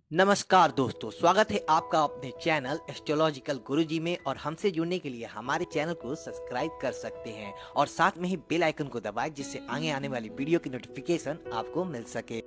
नमस्कार दोस्तों, स्वागत है आपका अपने चैनल एस्ट्रोलॉजिकल गुरुजी में। और हमसे जुड़ने के लिए हमारे चैनल को सब्सक्राइब कर सकते हैं और साथ में ही बेल आइकन को दबाएं, जिससे आगे आने वाली वीडियो की नोटिफिकेशन आपको मिल सके।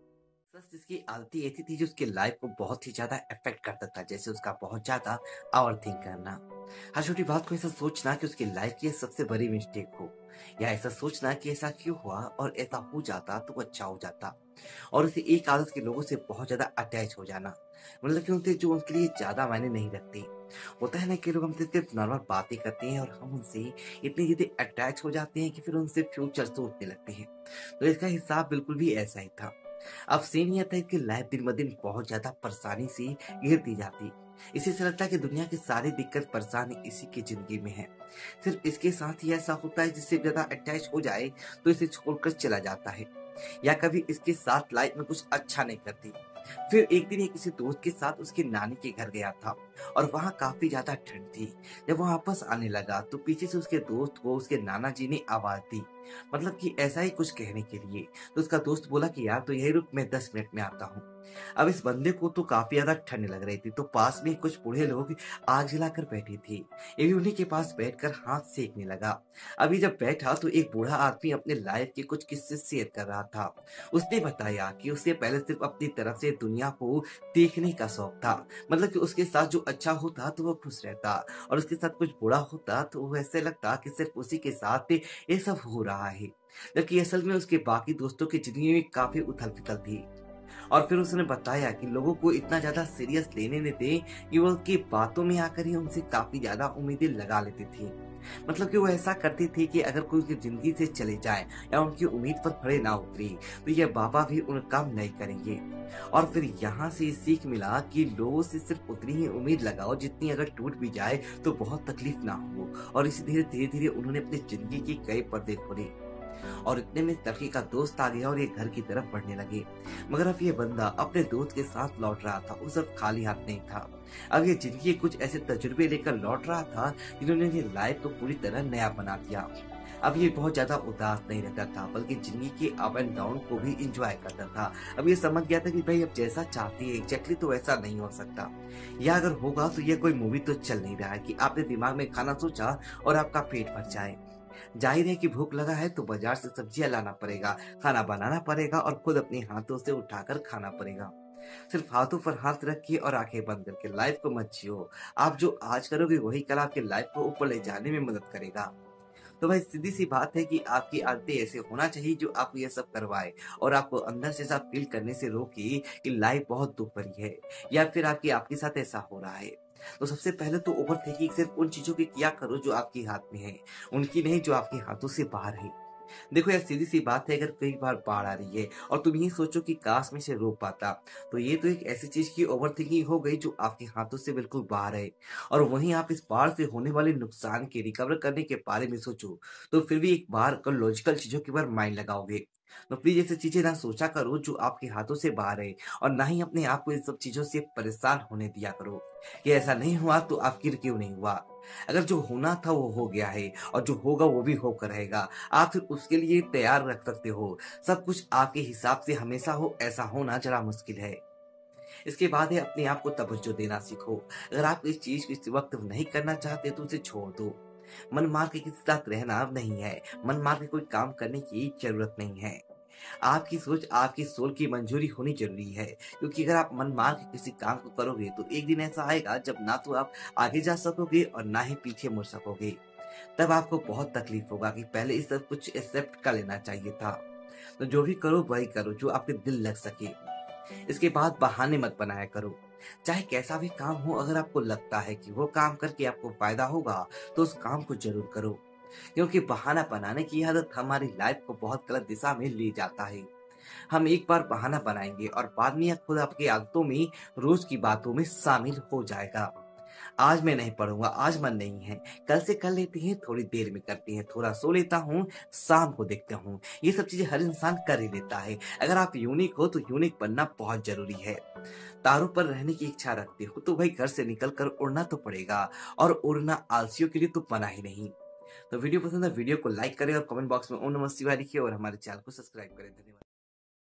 सच जिसकी आदतें ऐसी थी जो उसके लाइफ को बहुत ही ज्यादा अफेक्ट करता था, जैसे उसका बहुत ज्यादा ओवर थिंक करना, हर छोटी बात को ऐसा सोचना कि उसकी लाइफ की ये सबसे बड़ी मिस्टेक हो, या ऐसा सोचना कि ऐसा क्यों हुआ और ऐसा हो जाता तो वो अच्छा हो जाता। और उसे एक आदत के लोगों से बहुत ज्यादा अटैच हो जाना, मतलब कि उनसे जो उनके लिए ज्यादा मायने नहीं रखते। होता है ना कि लोग हमसे सिर्फ नॉर्मल बातें करते हैं और हम उनसे इतनी जल्दी अटैच हो जाते हैं कि फिर उनसे फ्यूचर सोचने लगते हैं। तो इसका हिसाब बिल्कुल भी ऐसा ही था। अब सीन यह था कि लाइफ दिन ब दिन बहुत ज्यादा परेशानी से घिरती जाती। इसी से लगता है कि दुनिया की सारी दिक्कत परेशानी इसी की जिंदगी में है। सिर्फ इसके साथ ही ऐसा होता है, जिससे ज्यादा अटैच हो जाए तो इसे छोड़कर चला जाता है, या कभी इसके साथ लाइफ में कुछ अच्छा नहीं करती। फिर एक दिन ये किसी दोस्त के साथ उसकी नानी के घर गया था, और वहाँ काफी ज्यादा ठंड थी। जब वो वापस आने लगा तो पीछे से उसके दोस्त को उसके नाना जी ने आवाज दी, मतलब कि ऐसा ही कुछ कहने के लिए। तो उसका दोस्त बोला कि यार तो यही रुक, मैं 10 मिनट में आता हूँ। अब इस बंदे को तो काफी ज्यादा ठंड लग रही थी, तो पास में कुछ बूढ़े लोग आग जलाकर बैठे थे। ये भी उन्हीं के पास बैठकर हाथ सेकने लगा। अभी जब बैठा तो एक बूढ़ा आदमी अपने लाइफ के कुछ किस्से शेयर कर रहा था। उसने बताया कि उसे पहले सिर्फ अपनी तरफ से दुनिया को देखने का शौक था, मतलब कि उसके साथ जो अच्छा होता तो वो खुश रहता, और उसके साथ कुछ बुरा होता तो वो ऐसे लगता कि सिर्फ उसी के साथ ये सब हो रहा है। जबकि असल में उसके बाकी दोस्तों की जिंदगी में काफी उथल पुथल थी। और फिर उसने बताया कि लोगों को इतना ज्यादा सीरियस लेने देते कि वो उनकी बातों में आकर ही उनसे काफी ज्यादा उम्मीदें लगा लेते थे। मतलब कि वो ऐसा करते थे कि अगर कोई उनकी जिंदगी से चले जाए या उनकी उम्मीद पर खड़े ना उतरे, तो ये बाबा भी उन काम नहीं करेंगे। और फिर यहाँ से सीख मिला कि लोगों से सिर्फ उतनी ही उम्मीद लगाओ जितनी अगर टूट भी जाए तो बहुत तकलीफ ना हो। और इसी धीरे धीरे धीरे उन्होंने अपनी जिंदगी के कई पर्दे खोले, और इतने में तड़के का दोस्त आ गया और ये घर की तरफ बढ़ने लगे। मगर अब ये बंदा अपने दोस्त के साथ लौट रहा था, उस वक्त खाली हाथ नहीं था। अब ये जिंदगी के कुछ ऐसे तजुर्बे लेकर लौट रहा था जिन्होंने ये लाइफ को पूरी तरह नया बना दिया। अब ये बहुत ज्यादा उदास नहीं रहता था, बल्कि जिंदगी के अप एंड डाउन को भी इंजॉय करता था। अब ये समझ गया था कि भाई अब जैसा चाहती है एग्जैक्टली तो वैसा नहीं हो सकता, या अगर होगा तो ये कोई मूवी तो चल नहीं रहा है कि आपने दिमाग में खाना सोचा और आपका पेट भर जाए। जाहिर है कि भूख लगा है तो बाजार से सब्जियां लाना पड़ेगा, खाना बनाना पड़ेगा और खुद अपने हाथों से उठाकर खाना पड़ेगा। सिर्फ हाथों पर हाथ रखिए और आंखें बंद करके लाइफ को मत जियो। आप जो आज करोगे वही कल आपके लाइफ को ऊपर ले जाने में मदद करेगा। तो भाई सीधी सी बात है कि आपकी आदतें ऐसे होना चाहिए जो आपको ये सब करवाए, और आपको अंदर से ऐसा फील करने से रोके कि लाइफ बहुत दुख भरी है, या फिर आपकी आपके साथ ऐसा हो रहा है। तो सबसे पहले तो ओवर थिंकिंग सिर्फ उन चीजों की किया करो जो आपके हाथ में है, उनकी नहीं जो आपके हाथों से बाहर है। देखो यार सीधी सी बात है, अगर कई बार बाढ़ आ रही है और तुम ये सोचो कि काश में से रोक पाता, तो ये तो एक ऐसी चीज की ओवर थिंकिंग हो गई जो आपके हाथों से बिल्कुल बाहर है। और वहीं आप इस बाढ़ से होने वाले नुकसान के रिकवर करने के बारे में सोचो, तो फिर भी एक बार कर लॉजिकल चीजों के ऊपर माइंड लगाओगे। तो प्लीज ऐसी चीजें ना सोचा करो जो आपके हाथों से बाहर है, और ना ही अपने आप को इन सब चीजों से परेशान होने दिया करो कि ऐसा नहीं हुआ तो आखिर क्यों नहीं हुआ। अगर जो होना था वो हो गया है, और जो होगा वो भी होकर रहेगा। आप फिर उसके लिए तैयार रख सकते हो। सब कुछ आपके हिसाब से हमेशा हो ऐसा होना जरा मुश्किल है। इसके बाद है अपने आप को तवज्जो देना सीखो। अगर आप इस चीज को इस वक्त नहीं करना चाहते तो उसे छोड़ दो। मन मार के किसी साथ रहना नहीं है, मन मार के कोई काम करने की जरूरत नहीं है। आपकी सोच आपकी सोल की मंजूरी होनी जरूरी है, क्योंकि अगर आप मन मार के किसी काम को करोगे तो एक दिन ऐसा आएगा जब ना तो आप आगे जा सकोगे और ना ही पीछे मुड़ सकोगे। तब आपको बहुत तकलीफ होगा कि पहले इस सब कुछ एक्सेप्ट कर लेना चाहिए था। तो जो भी करो वही करो जो आपके दिल लग सके। इसके बाद बहाने मत बनाया करो। चाहे कैसा भी काम हो, अगर आपको लगता है कि वो काम करके आपको फायदा होगा तो उस काम को जरूर करो, क्योंकि बहाना बनाने की आदत हमारी लाइफ को बहुत गलत दिशा में ले जाता है। हम एक बार बहाना बनाएंगे और बाद में यह खुद आपकी आदतों में, रोज की बातों में शामिल हो जाएगा। आज मैं नहीं पढ़ूंगा, आज मन नहीं है, कल से कर लेते हैं, थोड़ी देर में करते हैं, थोड़ा सो लेता हूँ, शाम को देखता हूँ। ये सब चीजें हर इंसान कर ही लेता है। अगर आप यूनिक हो तो यूनिक बनना बहुत जरूरी है। तारों पर रहने की इच्छा रखते हो तो भाई घर से निकल कर उड़ना तो पड़ेगा, और उड़ना आलसियों के लिए तो बना ही नहीं। तो वीडियो पसंद है वीडियो को लाइक करें और कमेंट बॉक्स में ओम नमः शिवाय लिखिए और हमारे चैनल को सब्सक्राइब करें। धन्यवाद।